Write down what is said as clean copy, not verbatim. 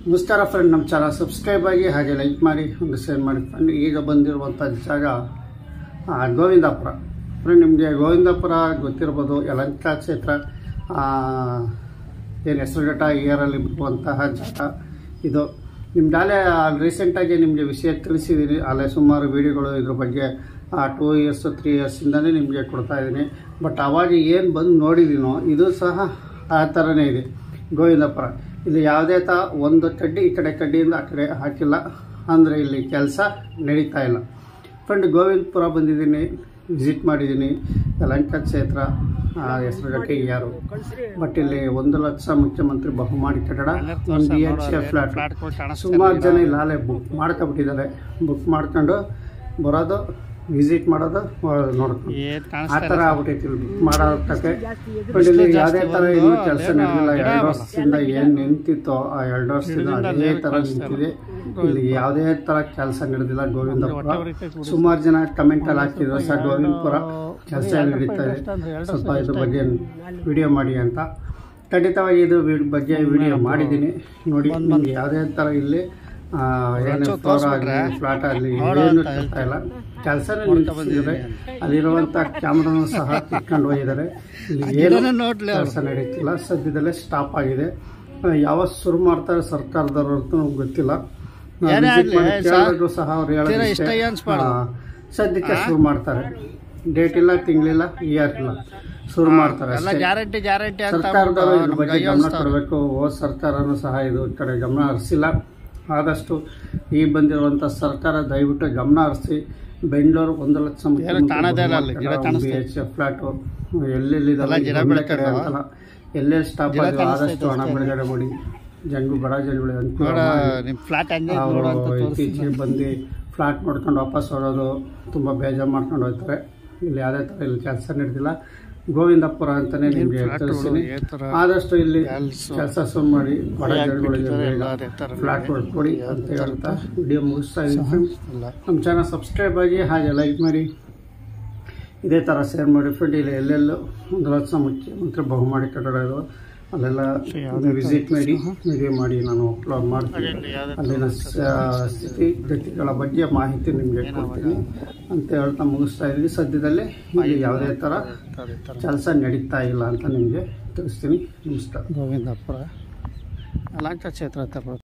ನಮಸ್ಕಾರ ಫ್ರೆಂಡ್, ನಮ್ಮ channel subscribe ಆಗಿ ಹಾಗೆ ಲೈಕ್ ಮಾಡಿ ಒಂದು ಶೇರ್ ಮಾಡಿ ಫ್ರೆಂಡ್. ಈಗ ಬಂದಿರುವಂಥ ಜಾಗ ಗೋವಿಂದಪುರ ಫ್ರೆಂಡ್. ನಿಮಗೆ ಗೋವಿಂದಪುರ ಗೊತ್ತಿರ್ಬೋದು, ಯಲಹಂಕ ಕ್ಷೇತ್ರ ಏನು ಹೆಸರುಘಟ್ಟ ಏರಲ್ಲಿ ಬರುವಂತಹ ಜಾಗ ಇದು. ನಿಮ್ದು ಅಲ್ಲೇ ರೀಸೆಂಟಾಗಿ ನಿಮಗೆ ವಿಷಯ ತಿಳಿಸಿದ್ದೀನಿ, ಅಲ್ಲೇ ಸುಮಾರು ವೀಡಿಯೋಗಳು ಇದ್ರ ಬಗ್ಗೆ 2 ಇಯರ್ಸ್ 3 ಇಯರ್ಸಿಂದನೇ ನಿಮಗೆ ಕೊಡ್ತಾ ಇದ್ದೀನಿ. ಬಟ್ ಅವಾಗ ಏನು ಬಂದು ನೋಡಿದ್ದೀನೋ ಇದು ಸಹ ಆ ಥರನೇ ಇದೆ ಗೋವಿಂದಪುರ. ಇಲ್ಲಿ ಯಾವುದೇ ಒಂದು ಕಡ್ಡಿ ಈ ಕಡೆ ಕಡ್ಡಿಯಿಂದ ಆ ಕಡೆ ಹಾಕಿಲ್ಲ, ಅಂದರೆ ಇಲ್ಲಿ ಕೆಲಸ ನಡೀತಾ ಇಲ್ಲ ಫ್ರೆಂಡ್. ಗೋವಿಂದಪುರ ಬಂದಿದ್ದೀನಿ, ವಿಸಿಟ್ ಮಾಡಿದ್ದೀನಿ. ಯಲಹಂಕ ಕ್ಷೇತ್ರ ಹೆಸರುಘಟ್ಟ ಯಾರು. ಬಟ್ ಇಲ್ಲಿ 1 ಲಕ್ಷ ಮುಖ್ಯಮಂತ್ರಿ ಬಹುಮಾಡಿ ಕಟ್ಟಡ, 1 BHK ಫ್ಲಾಟ್. ಸುಮಾರು ಜನ ಇಲ್ಲಿ ಅಲ್ಲೇ ಬುಕ್ ಮಾಡ್ಕೊಬಿಟ್ಟಿದ್ದಾರೆ. ಬುಕ್ ಮಾಡ್ಕೊಂಡು ಬರೋದು, ವಿಸಿಟ್ ಮಾಡೋದು, ನೋಡ್ಕೊಂಡು ಆ ಥರ ಆಗ್ಬಿಟ್ಟೈತಿ ಇಲ್ಲಿ ಬುಕ್ ಮಾಡೋದಕ್ಕೆ. ಬಟ್ ಇಲ್ಲಿ ಯಾವುದೇ ಥರ ಇನ್ನೂ ಕೆಲಸ ನಡೆದಿಲ್ಲ. 2 ವರ್ಷದಿಂದ ಏನು ನಿಂತಿತ್ತೋ ಆ 2 ವರ್ಷದಿಂದ ಅದೇ ಥರ ನಿಂತಿದೆ. ಇಲ್ಲಿ ಯಾವುದೇ ಥರ ಕೆಲಸ ನಡೆದಿಲ್ಲ ಗೋವಿಂದಪುರ. ಸುಮಾರು ಜನ ಕಮೆಂಟಲ್ಲಿ ಹಾಕಿದ್ರು, ಸರ್ ಗೋವಿಂದಪುರ ಕೆಲಸ ನಡೀತಾ ಇದೆ, ಸ್ವಲ್ಪ ಇದ್ರ ಬಗ್ಗೆ ವಿಡಿಯೋ ಮಾಡಿ ಅಂತ. ಖಂಡಿತವಾಗಿ ಇದು ಬಗ್ಗೆ ವಿಡಿಯೋ ಮಾಡಿದ್ದೀನಿ ನೋಡಿ. ನಿಮ್ಗೆ ಯಾವುದೇ ಥರ ಇಲ್ಲಿ ಏನು ಫ್ಲೋರ್ ಆಗಲಿ ಫ್ಲಾಟ್ ಆಗಲಿ ಏನು ಕೆಲಸ ಇಲ್ಲ, ಕೆಲಸನೇ ನಿಂತಿದ್ದಾರೆ. ಅಲ್ಲಿರುವಂಥ ಕ್ಯಾಮ್ರಾನು ಸಹ ಕಿತ್ಕೊಂಡು ಹೋಗಿದ್ದಾರೆ. ಇಲ್ಲಿ ಏನು ಕೆಲಸ ನಡೀತಿಲ್ಲ, ಸದ್ಯದಲ್ಲೇ ಸ್ಟಾಪ್ ಆಗಿದೆ. ಯಾವತ್ತು ಶುರು ಮಾಡ್ತಾರೆ ಸರ್ಕಾರದವರು ಅಂತ ನಮ್ಗೆ ಗೊತ್ತಿಲ್ಲ. ಕೇಳಿದ್ರು ಸಹ ಅವ್ರು ಹೇಳೋದು ಸದ್ಯಕ್ಕೆ ಶುರು ಮಾಡ್ತಾರೆ. ಡೇಟ್ ಇಲ್ಲ, ತಿಂಗಳಿಲ್ಲ, ಇಯರ್ ಇಲ್ಲ, ಶುರು ಮಾಡ್ತಾರೆ. ಸರ್ಕಾರದವರು ಇದ್ರ ಬಗ್ಗೆ ಗಮನ ಕೊಡಬೇಕು. ಹೋದ ಸರ್ಕಾರನೂ ಸಹ ಇದು ಕಡೆ ಗಮನ ಹರಿಸಿಲ್ಲ. ಆದಷ್ಟು ಈ ಬಂದಿರುವಂಥ ಸರ್ಕಾರ ದಯವಿಟ್ಟು ಗಮನ ಹರಿಸಿ ಬೆಂಗಳೂರು 1 ಲಕ್ಷ BHK ಫ್ಲಾಟು ಎಲ್ಲೆಲ್ಲಿದೆಲ್ಲ ಎಲ್ಲೆಲ್ಲಿ ಸ್ಟಾಪ್ ಆಗಿದೆ ಆದಷ್ಟು ಹಣ ಬಿಡುಗಡೆ ಮಾಡಿ ಜನಗಳು, ಬಡ ಜನಗಳು ಇತ್ತೀಚೆಗೆ ಬಂದು ಫ್ಲಾಟ್ ನೋಡ್ಕೊಂಡು ವಾಪಸ್ ಹೊರೋದು ತುಂಬ ಬೇಜಾರು ಮಾಡ್ಕೊಂಡು ಹೋಗ್ತಾರೆ. ಇಲ್ಲಿ ಯಾವುದೇ ಥರ ಇಲ್ಲಿ ಕೆಲಸ ನಡೆದಿಲ್ಲ. ಗೋವಿಂದಪುರ ಅಂತಲೇ ನಿಮಗೆ ತಿಳಿಸ್ತೀನಿ. ಆದಷ್ಟು ಇಲ್ಲಿ ಕೆಲಸ ಶುರು ಮಾಡಿ ಬಡ ಜನಗಳಿಗೆ ಫ್ಲಾಟ್ ಕೊಡಿ ಅಂತ ಹೇಳ್ತಾ ವಿಡಿಯೋ ಮುಗಿಸ್ತಾ ಇದ್ದೀನಿ. ನಮ್ಮ ಚಾನಲ್ ಸಬ್ಸ್ಕ್ರೈಬ್ ಆಗಿ ಹಾಗೆ ಲೈಕ್ ಮಾಡಿ, ಇದೇ ಥರ ಶೇರ್ ಮಾಡಿ ಫ್ರೆಂಡ್. ಇಲ್ಲಿ ಎಲ್ಲೆಲ್ಲೂ 1 ಲಕ್ಷ ಮುಖ್ಯಮಂತ್ರಿ ಬಹುಮಾಡಿ ಕಟ್ಟಡ ಇದು, ಅಲ್ಲೆಲ್ಲ ವಿಸಿಟ್ ಮಾಡಿ ವಿಡಿಯೋ ಮಾಡಿ ನಾನು ಅಪ್ಲೋಡ್ ಮಾಡ್ತೀನಿ. ಅಲ್ಲಿನ ಸ್ಥಿತಿಗತಿಗಳ ಬಗ್ಗೆ ಮಾಹಿತಿ ನಿಮಗೆ ಕೊಡ್ತೀನಿ ಅಂತ ಹೇಳ್ತಾ ಮುಗಿಸ್ತಾ ಇದ್ದೀನಿ. ಸದ್ಯದಲ್ಲೇ ಇಲ್ಲಿ ಯಾವುದೇ ಥರ ಕೆಲಸ ನಡೀತಾ ಇಲ್ಲ ಅಂತ ನಿಮಗೆ ತಿಳಿಸ್ತೀನಿ. ನಮಸ್ಕಾರ. ಗೋವಿಂದಪುರ ಯಲಹಂಕ ಕ್ಷೇತ್ರ